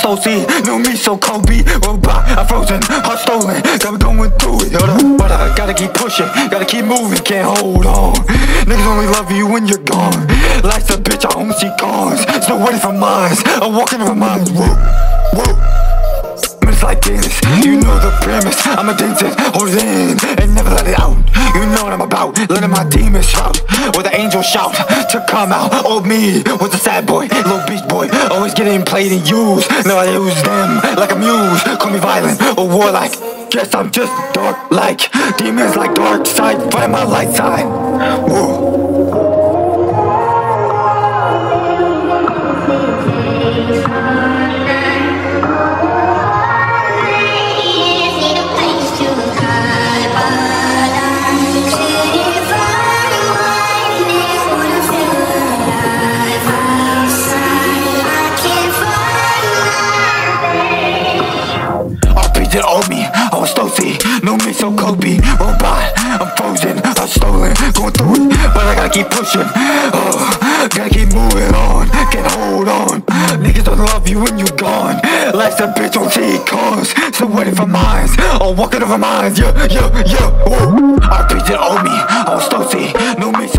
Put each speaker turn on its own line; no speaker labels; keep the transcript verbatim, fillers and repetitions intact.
slow C, new me so cold beat. Robot, I'm frozen, heart stolen, got me going through it. Hold up, but I gotta keep pushing, gotta keep moving, can't hold on. Niggas only love you when you're gone. Life's a bitch, I only see cons. It's no waiting for mines, I'm walking over mines. Whoa, whoa. It's like this, you know the premise. I'm a dentist, hold it in and never let it out. You know what I'm about, letting my demons shout, or the angels shout to come out. Old me was a sad boy, little beach boy, always getting played and used. Now I use them like a muse. Call me violent or warlike, guess I'm just dark like demons, like dark side, find my light side. Whoa. That old me, I was stokey, no me so Kobe. Robot, I'm frozen, I'm stolen, going through it, but I gotta keep pushing. Oh, gotta keep moving on, can't hold on. Niggas don't love you when you're gone. Life's a bitch, don't see cons. So waiting for mines, or walking over mines. Yeah, yeah, yeah. Whoa. R P that old me, I was stokey, no me so